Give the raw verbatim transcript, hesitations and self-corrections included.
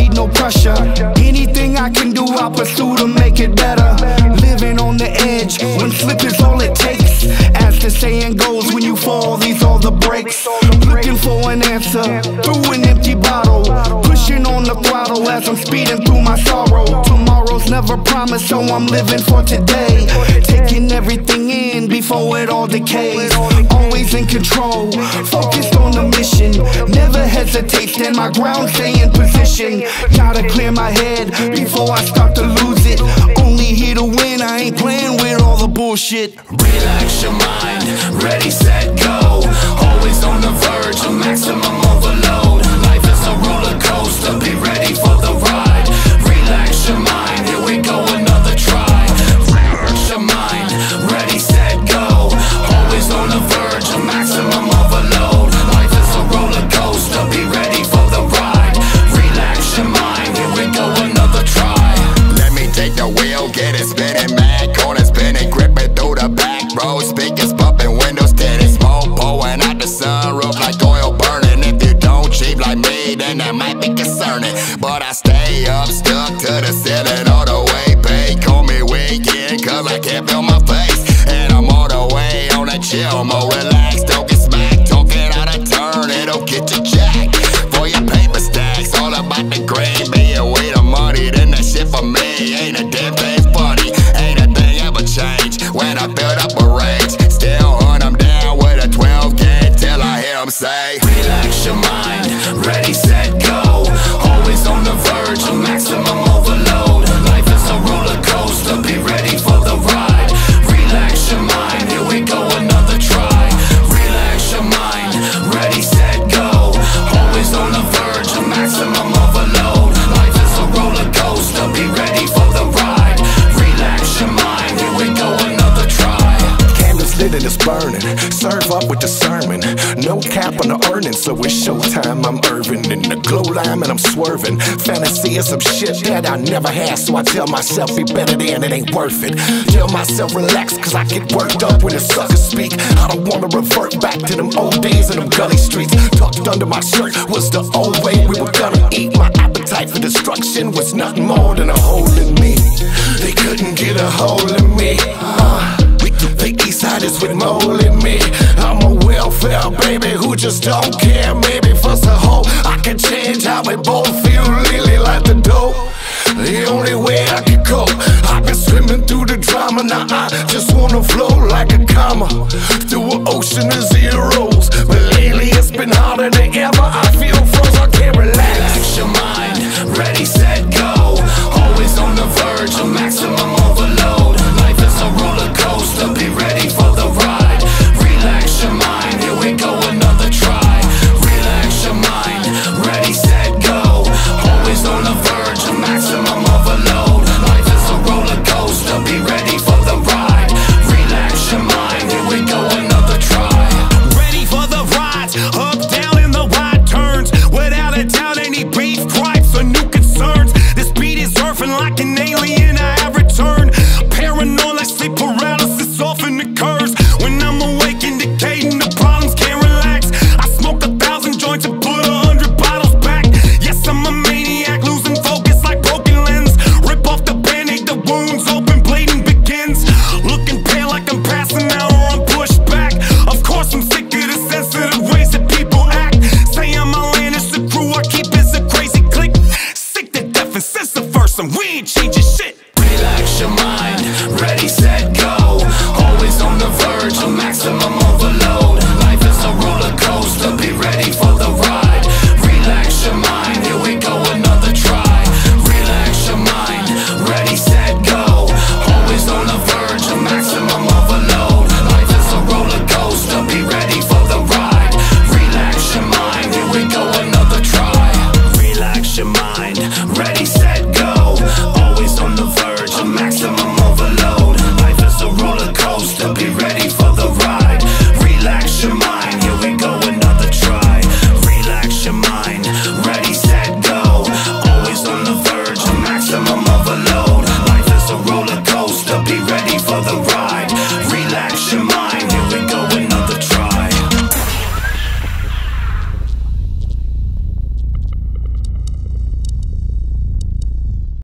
need no pressure. Anything I can do, I'll pursue to make it better. Living on the edge, when slip is all it takes. As the saying goes, when you fall, these are the breaks. Looking for an answer through an empty bottle. Pushing on the throttle as I'm speeding through my sorrow. Tomorrow's never promised, so I'm living for today. Taking everything in before it all decays. Always in control, focused on the mission. Never hesitate, stand my ground, stay in position. Gotta clear my head before I start to lose it. Only here to win, I ain't playing with all the bullshit. Relax your mind, ready, set, go. Always on the verge of maximum overload. Life is a roller coaster, be ready for the ride. Relax your mind, here we go, another try. Relax your mind, ready, set, go. Always on the verge of maximum overload. Life is a roller coaster, be ready for the ride. Relax your mind, here we go, another try. Let me take the wheel, get it spinning, mad corner spinning, gripping through the back road, speakers bumping, windows tinted, smoke pouring out the sunroof like oil burning. If you don't cheap like me, then that might be concerning. But I stay up, stuck to the ceiling all the way, babe. Call me weekend, cause I can't feel my face. And I'm all the way on a chill mode, relax, don't get smacked. Talking out of turn, it'll get you jacked. For your paper stacks, all about the green, being way the money, then that shit for me ain't a damn thing funny. Ain't a thing ever change when I build up a rage. Still hunt them down with a twelve gauge till I hear them say, relax your mind, ready, set, go. Always on the verge of maximum overload. Life is a roller coaster, be ready for the ride. Relax your mind, here we go, another try. Relax your mind, ready, set, go. Always on the verge of maximum overload. Life is a roller coaster, be ready for the ride. Relax your mind, here we go, another try. Candles lit and it's burning, serve up with the sermon. No cap on the earnings, so it's showtime. I'm Irvin in the glow line and I'm swerving. Fantasy is some shit that I never had, so I tell myself be better than it ain't worth it. Tell myself relax, cause I get worked up when the suckers speak. I don't wanna revert back to them old days in them gully streets. Tucked under my shirt was the old way we were gonna eat. My appetite for destruction was nothing more than a hole in me. They couldn't get a hold of me. uh, The east side is with mole in me. I'm a welfare baby who just don't care. Maybe for the whole I can change how we both feel. Really like the dope, the only way I can cope. I've been swimming through the drama, now I just wanna flow like a comma through an ocean of zeros. But lately it's been harder than ever. I feel froze, I can't relax. Relax your mind, ready, set, go. Always on the verge of maximum overload. Life is a roller coaster, be ready for the ride. Relax your mind, here we go, another try. Relax your mind, ready, set, go. Always on the verge of maximum overload. Life is a roller coaster, be ready for the ride. Relax your mind, here we go, another try. Ready for the rides, up, down, in the wide turns. Without a doubt, any beef, gripes, or new concerns. This beat is surfing like an alien, I have returned. Paranoid like sleep paralysis often occurs. When I'm awake, indicating the problems can't relax. I smoke a thousand joints and put a hundred bottles back. Yes, I'm a maniac, losing focus like broken lens. Rip off the band-aid, the wounds open, bleeding begins. Looking pale like I'm passing out or I'm pushed back. Of course I'm sick of the sensitive ways that people act. Say I'm outlandish, the crew I keep is a crazy clique. Sick to death and since the first time we ain't changing shit. Relax your mind, ready, set, go. Always on the verge of maximum overload. Life is a roller coaster, be ready for the ride. Relax your mind, here we go, another try. Relax your mind, ready, set, go. Always on the verge of maximum overload. Life is a roller coaster, be ready for the ride. Relax your mind, here we go, another try. Relax your mind, ready, set,